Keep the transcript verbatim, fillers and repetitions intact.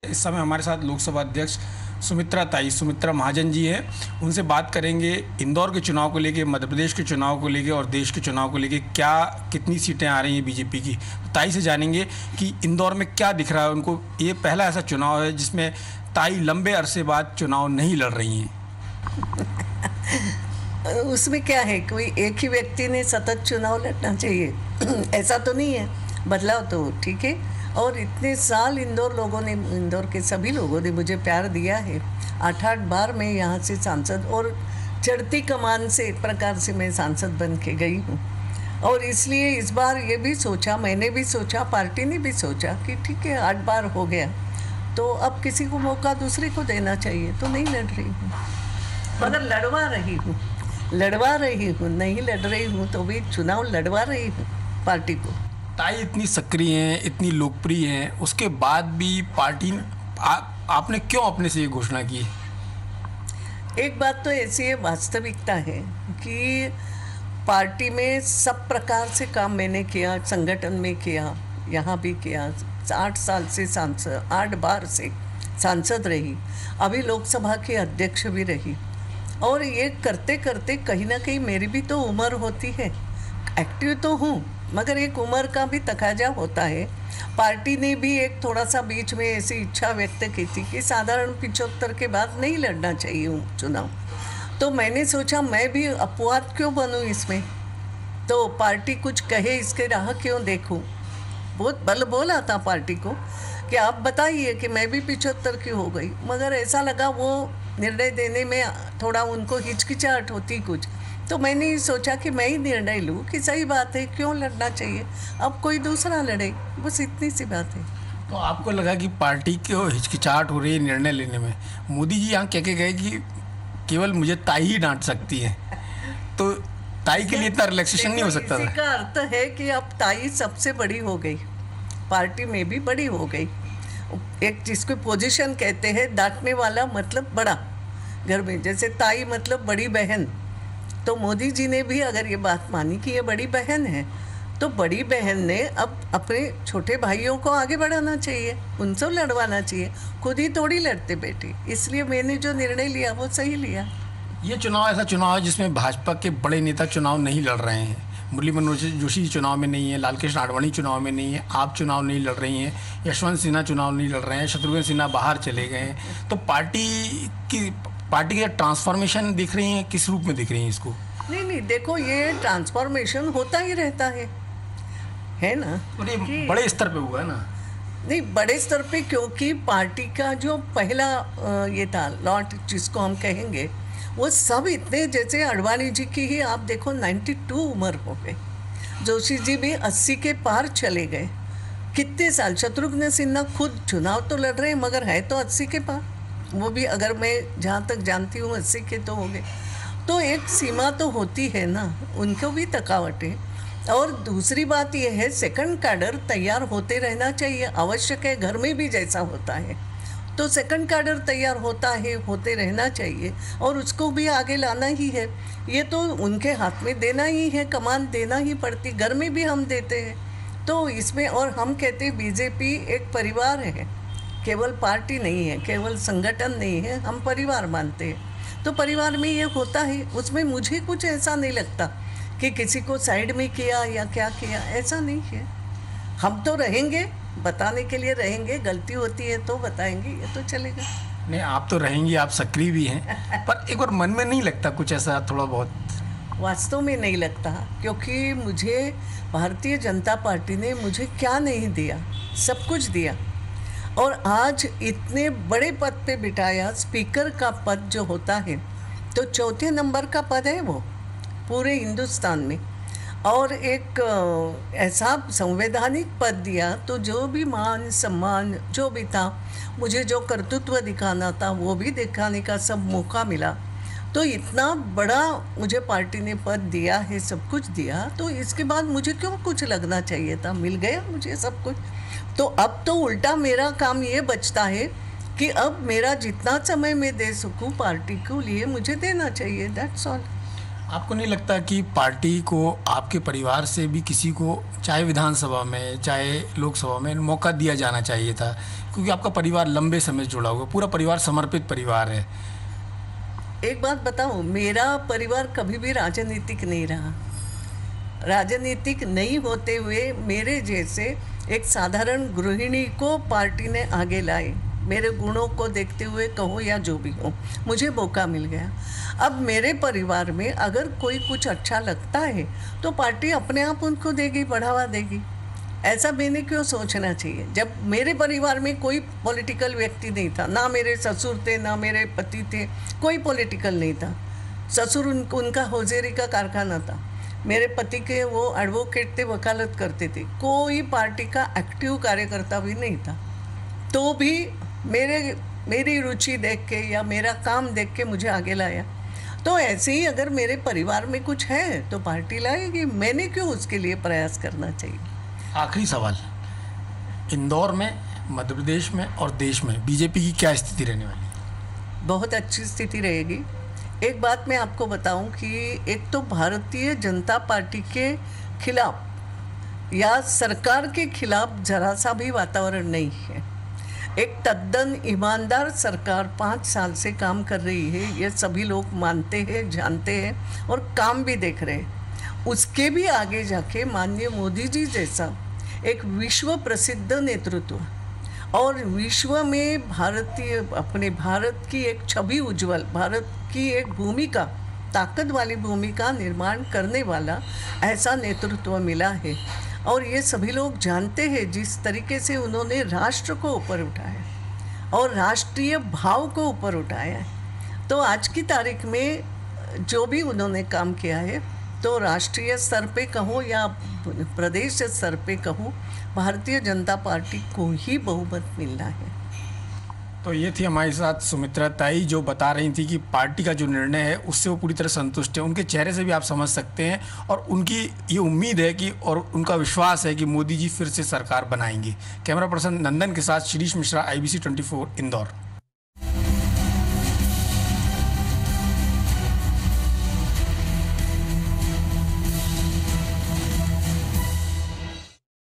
इस समय हमारे साथ लोकसभा अध्यक्ष सुमित्रा ताई सुमित्रा महाजन जी हैं। उनसे बात करेंगे इंदौर के चुनाव को लेके, मध्य प्रदेश के चुनाव को लेके और देश के चुनाव को लेके क्या कितनी सीटें आ रही हैं बीजेपी की। ताई से जानेंगे कि इंदौर में क्या दिख रहा है उनको। ये पहला ऐसा चुनाव है जिसमें ताई लंबे अरसे बाद चुनाव नहीं लड़ रही हैं। उसमें क्या है, कोई एक ही व्यक्ति ने सतत चुनाव लड़ना चाहिए ऐसा तो नहीं है। बदलाव तो ठीक है। और इतने साल इंदौर लोगों ने, इंदौर के सभी लोगों ने मुझे प्यार दिया है। आठ आठ बार मैं यहाँ से सांसद और चढ़ती कमान से एक प्रकार से मैं सांसद बन के गई हूँ। और इसलिए इस बार ये भी सोचा, मैंने भी सोचा, पार्टी ने भी सोचा कि ठीक है आठ बार हो गया तो अब किसी को मौका दूसरे को देना चाहिए, तो नहीं लड़ रही हूँ, मगर लड़वा रही हूँ लड़वा रही हूँ नहीं लड़ रही हूँ तो भी चुनाव लड़वा रही हूँ पार्टी को। ताई इतनी सक्रिय हैं, इतनी लोकप्रिय हैं, उसके बाद भी पार्टी आ, आपने क्यों अपने से ये घोषणा की? एक बात तो ऐसी है, वास्तविकता है कि पार्टी में सब प्रकार से काम मैंने किया, संगठन में किया, यहाँ भी किया। आठ साल से सांसद, आठ बार से सांसद रही, अभी लोकसभा की अध्यक्ष भी रही। और ये करते करते कहीं ना कहीं मेरी भी तो उम्र होती है, एक्टिव तो हूँ मगर एक उम्र का भी तकाजा होता है। पार्टी ने भी एक थोड़ा सा बीच में ऐसी इच्छा व्यक्त की थी कि साधारण पिछहत्तर के बाद नहीं लड़ना चाहिए चुनाव। तो मैंने सोचा मैं भी अपवाद क्यों बनूं इसमें, तो पार्टी कुछ कहे इसके राह क्यों देखूं। बहुत बल बोला था पार्टी को कि आप बताइए कि मैं भी पिछहत्तर की हो गई, मगर ऐसा लगा वो निर्णय देने में थोड़ा उनको हिचकिचाहट होती कुछ। तो मैंने सोचा कि मैं ही निर्णय लूँ कि सही बात है, क्यों लड़ना चाहिए, अब कोई दूसरा लड़े, बस इतनी सी बात है। तो आपको लगा कि पार्टी को हिचकिचाहट हो रही है निर्णय लेने में। मोदी जी यहाँ कह के गए कि केवल मुझे ताई ही डांट सकती है, तो ताई के लिए इतना रिलैक्सेशन नहीं हो सकता था? इसका अर्थ है कि अब ताई सबसे बड़ी हो गई, पार्टी में भी बड़ी हो गई। एक जिसको पोजीशन कहते हैं, डांटने वाला मतलब बड़ा घर में, जैसे ताई मतलब बड़ी बहन। तो मोदी जी ने भी अगर ये बात मानी कि ये बड़ी बहन है, तो बड़ी बहन ने अब अपने छोटे भाइयों को आगे बढ़ाना चाहिए, उनसे लड़वाना चाहिए, खुद ही थोड़ी लड़ते बैठी। इसलिए मैंने जो निर्णय लिया वो सही लिया। ये चुनाव ऐसा चुनाव है जिसमें भाजपा के बड़े नेता चुनाव नहीं लड़ रहे हैं। मुरली मनोहर जोशी चुनाव में नहीं है, लालकृष्ण आडवाणी चुनाव में नहीं है, आप चुनाव नहीं लड़ रही हैं, यशवंत सिन्हा चुनाव नहीं लड़ रहे हैं, शत्रुघ्न सिन्हा बाहर चले गए हैं। तो पार्टी की पार्टी की ट्रांसफॉर्मेशन दिख रही है, किस रूप में दिख रही है इसको? नहीं नहीं, देखो ये ट्रांसफॉर्मेशन होता ही रहता है है ना। बड़े स्तर पे हुआ है ना? नहीं, बड़े स्तर पे, क्योंकि पार्टी का जो पहला ये था लॉट जिसको हम कहेंगे, वो सब इतने, जैसे आडवाणी जी की ही आप देखो बानवे उम्र हो गई, जोशी जी भी अस्सी के पार चले गए, कितने साल। शत्रुघ्न सिन्हा खुद चुनाव तो लड़ रहे हैं मगर है तो अस्सी के पार, वो भी अगर मैं जहाँ तक जानती हूँ अस्सी के तो हो गए। तो एक सीमा तो होती है ना, उनको भी थकावट है। और दूसरी बात यह है, सेकंड कैडर तैयार होते रहना चाहिए, आवश्यक है। घर में भी जैसा होता है तो सेकंड कैडर तैयार होता है, होते रहना चाहिए और उसको भी आगे लाना ही है। ये तो उनके हाथ में देना ही है, कमान देना ही पड़ती, घर में भी हम देते हैं। तो इसमें, और हम कहते हैं बीजेपी एक परिवार है, केवल पार्टी नहीं है, केवल संगठन नहीं है, हम परिवार मानते हैं। तो परिवार में ये होता है, उसमें मुझे कुछ ऐसा नहीं लगता कि किसी को साइड में किया या क्या किया, ऐसा नहीं है। हम तो रहेंगे, बताने के लिए रहेंगे, गलती होती है तो बताएंगे, ये तो चलेगा। नहीं, आप तो रहेंगी, आप सक्रिय भी हैं, पर एक बार मन में नहीं लगता कुछ ऐसा थोड़ा बहुत? वास्तव में नहीं लगता, क्योंकि मुझे भारतीय जनता पार्टी ने मुझे क्या नहीं दिया, सब कुछ दिया। और आज इतने बड़े पद पे बिठाया, स्पीकर का पद जो होता है तो चौथे नंबर का पद है वो पूरे हिंदुस्तान में, और एक ऐसा संवैधानिक पद दिया। तो जो भी मान सम्मान जो भी था, मुझे जो कर्तृत्व दिखाना था वो भी दिखाने का सब मौका मिला। तो इतना बड़ा मुझे पार्टी ने पद दिया है, सब कुछ दिया, तो इसके बाद मुझे क्यों कुछ लगना चाहिए था, मिल गया मुझे सब कुछ। तो अब तो उल्टा मेरा काम ये बचता है कि अब मेरा जितना समय मैं दे सकूं पार्टी को लिए मुझे देना चाहिए, दैट्स ऑल। आपको नहीं लगता कि पार्टी को आपके परिवार से भी किसी को चाहे विधानसभा में चाहे लोकसभा में मौका दिया जाना चाहिए था, क्योंकि आपका परिवार लंबे समय से जुड़ा हुआ, पूरा परिवार समर्पित परिवार है। एक बात बताऊं, मेरा परिवार कभी भी राजनीतिक नहीं रहा। राजनीतिक नहीं होते हुए मेरे जैसे एक साधारण गृहिणी को पार्टी ने आगे लाई। मेरे गुणों को देखते हुए कहो या जो भी हो, मुझे मौका मिल गया। अब मेरे परिवार में अगर कोई कुछ अच्छा लगता है तो पार्टी अपने आप उनको देगी, बढ़ावा देगी। ऐसा मैंने क्यों सोचना चाहिए? जब मेरे परिवार में कोई पॉलिटिकल व्यक्ति नहीं था, ना मेरे ससुर थे ना मेरे पति थे, कोई पॉलिटिकल नहीं था। ससुर उन, उनका हौजेरी का कारखाना था, मेरे पति के वो एडवोकेट थे, वकालत करते थे, कोई पार्टी का एक्टिव कार्यकर्ता भी नहीं था। तो भी मेरे मेरी रुचि देख के या मेरा काम देख के मुझे आगे लाया। तो ऐसे ही अगर मेरे परिवार में कुछ है तो पार्टी लाएगी, मैंने क्यों उसके लिए प्रयास करना चाहिए। आखिरी सवाल, इंदौर में, मध्य प्रदेश में और देश में बीजेपी की क्या स्थिति रहने वाली है? बहुत अच्छी स्थिति रहेगी। एक बात मैं आपको बताऊं कि एक तो भारतीय जनता पार्टी के खिलाफ या सरकार के खिलाफ जरा सा भी वातावरण नहीं है। एक तद्दन ईमानदार सरकार पाँच साल से काम कर रही है, ये सभी लोग मानते हैं, जानते हैं और काम भी देख रहे हैं। उसके भी आगे जाके माननीय मोदी जी जैसा एक विश्व प्रसिद्ध नेतृत्व और विश्व में भारतीय अपने भारत की एक छवि उज्जवल, भारत की एक भूमिका, ताकत वाली भूमिका निर्माण करने वाला ऐसा नेतृत्व मिला है। और ये सभी लोग जानते हैं जिस तरीके से उन्होंने राष्ट्र को ऊपर उठाया और राष्ट्रीय भाव को ऊपर उठाया है। तो आज की तारीख में जो भी उन्होंने काम किया है, तो राष्ट्रीय स्तर पे कहूँ या प्रदेश स्तर पे कहूँ, भारतीय जनता पार्टी को ही बहुमत मिलना है। तो ये थी हमारे साथ सुमित्रा ताई, जो बता रही थी कि पार्टी का जो निर्णय है उससे वो पूरी तरह संतुष्ट है। उनके चेहरे से भी आप समझ सकते हैं और उनकी ये उम्मीद है कि और उनका विश्वास है कि मोदी जी फिर से सरकार बनाएंगे। कैमरा पर्सन नंदन के साथ Shirish Mishra, I B C twenty four, Indore.